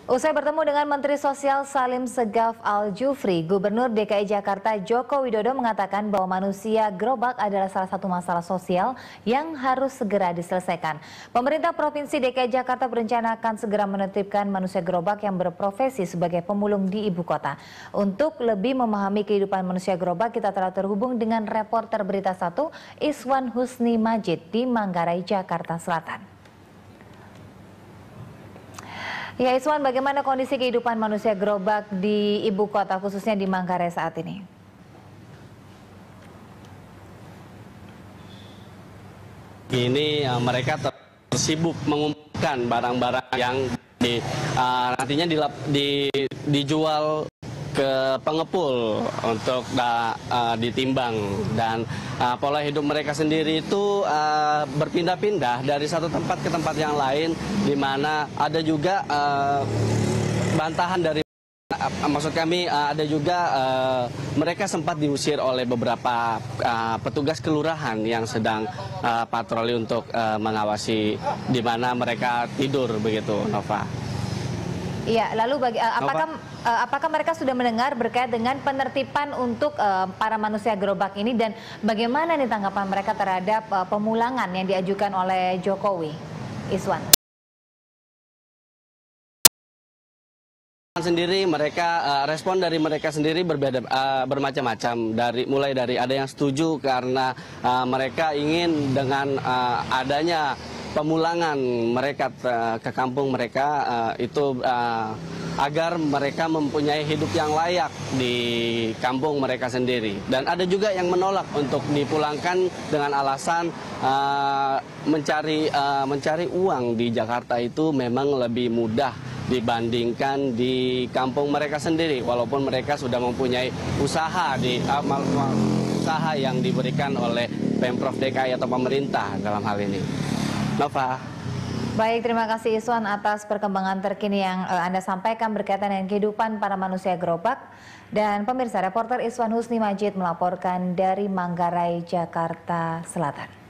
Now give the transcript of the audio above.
Usai bertemu dengan Menteri Sosial Salim Segaf Al-Jufri, Gubernur DKI Jakarta Joko Widodo mengatakan bahwa manusia gerobak adalah salah satu masalah sosial yang harus segera diselesaikan. Pemerintah Provinsi DKI Jakarta berencana akan segera menertibkan manusia gerobak yang berprofesi sebagai pemulung di ibu kota. Untuk lebih memahami kehidupan manusia gerobak, kita telah terhubung dengan reporter Berita 1 Iswan Husni Majid di Manggarai, Jakarta Selatan. Ya Iswan, bagaimana kondisi kehidupan manusia gerobak di ibu kota khususnya di Manggarai saat ini? Ini mereka sibuk mengumpulkan barang-barang yang nantinya dijual ke pengepul untuk ditimbang, dan pola hidup mereka sendiri itu berpindah-pindah dari satu tempat ke tempat yang lain, di mana ada juga bantahan dari maksud kami ada juga mereka sempat diusir oleh beberapa petugas kelurahan yang sedang patroli untuk mengawasi di mana mereka tidur begitu, Nova. Iya, lalu apakah mereka sudah mendengar berkait dengan penertiban untuk para manusia gerobak ini, dan bagaimana nih tanggapan mereka terhadap pemulangan yang diajukan oleh Jokowi, Iswan? Sendiri mereka respon dari mereka sendiri berbeda, bermacam-macam, mulai dari ada yang setuju karena mereka ingin dengan adanya pemulangan mereka ke kampung mereka itu agar mereka mempunyai hidup yang layak di kampung mereka sendiri, dan ada juga yang menolak untuk dipulangkan dengan alasan mencari uang di Jakarta itu memang lebih mudah dibandingkan di kampung mereka sendiri, walaupun mereka sudah mempunyai usaha usaha yang diberikan oleh Pemprov DKI atau pemerintah dalam hal ini. Nova. Baik, terima kasih Iswan atas perkembangan terkini yang Anda sampaikan berkaitan dengan kehidupan para manusia gerobak. Dan pemirsa, reporter Iswan Husni Majid melaporkan dari Manggarai, Jakarta Selatan.